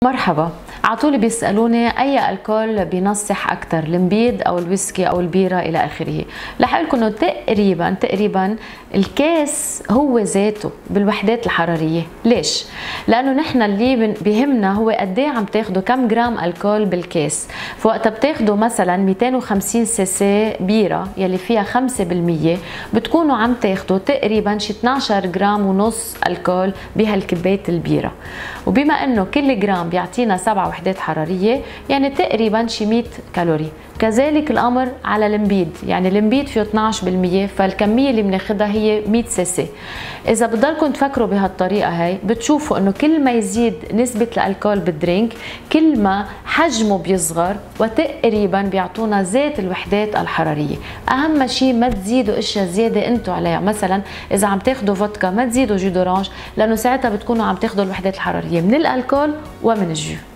مرحبا، عطولي بيسألوني أي الكول بينصح أكثر، المبيد أو الويسكي أو البيرة إلى آخره. رح أقول لكم إنه تقريبا الكاس هو ذاته بالوحدات الحرارية. ليش؟ لأنه نحن اللي بيهمنا هو قد إيه عم تاخدوا كم جرام الكول بالكاس. فوقتها بتاخدوا مثلا 250 سي سي بيرة يلي فيها 5%، بتكونوا عم تاخدوا تقريبا شي 12 جرام ونص الكول بهالكباية البيرة. وبما إنه كل جرام بيعطينا 7 وحدات حرارية، يعني تقريبا شي 100 كالوري. كذلك الامر على المبيد، يعني المبيد فيه 12%، فالكميه اللي بناخدها هي 100 سي سي. اذا بتضلكم تفكروا بهالطريقه هاي، بتشوفوا انه كل ما يزيد نسبه الالكول بالدرينك كل ما حجمه بيصغر، وتقريبا بيعطونا ذات الوحدات الحراريه. اهم شيء ما تزيدوا اشياء زياده انتم عليها، مثلا اذا عم تاخدوا فودكا ما تزيدوا جو دورانج، لانه ساعتها بتكونوا عم تاخدوا الوحدات الحراريه من الالكول ومن الجو.